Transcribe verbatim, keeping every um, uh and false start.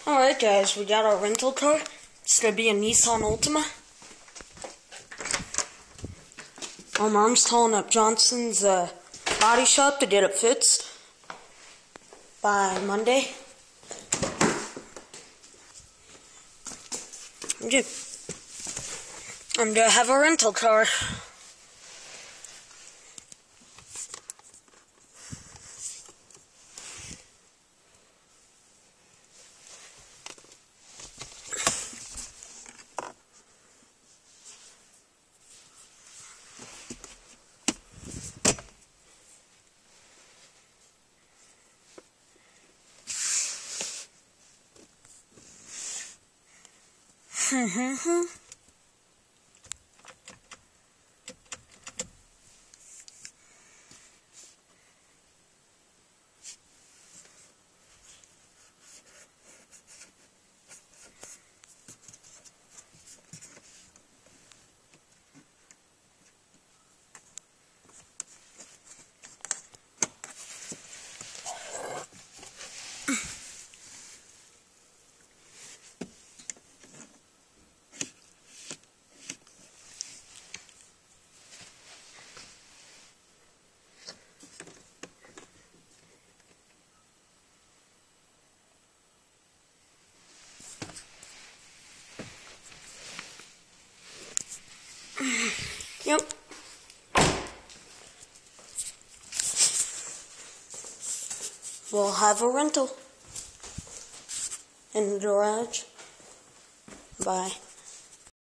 Alright guys, we got our rental car. It's gonna be a Nissan Altima. Our mom's calling up Johnson's uh, body shop to get it fixed by Monday. I'm gonna, I'm gonna have a rental car. Mm-hmm. Yep. We'll have a rental in the garage. Bye.